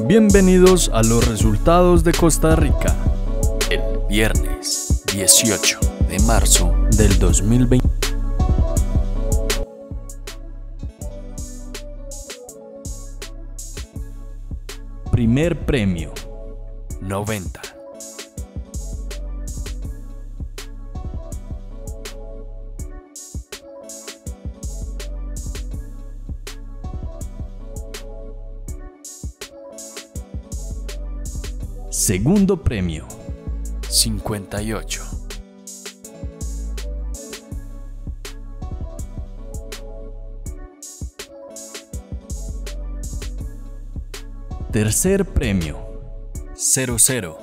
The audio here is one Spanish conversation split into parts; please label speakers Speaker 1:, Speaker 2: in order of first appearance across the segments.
Speaker 1: Bienvenidos a los resultados de Costa Rica. El viernes 18 de marzo del 2020. Primer premio, 90. Segundo premio, 58. Tercer premio, 00.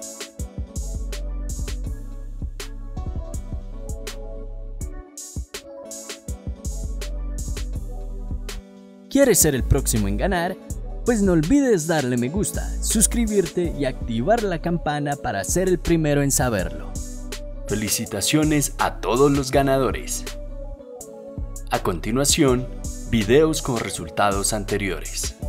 Speaker 2: ¿Quieres ser el próximo en ganar? Pues no olvides darle me gusta, suscribirte y activar la campana para ser el primero en saberlo.
Speaker 1: Felicitaciones a todos los ganadores. A continuación, videos con resultados anteriores.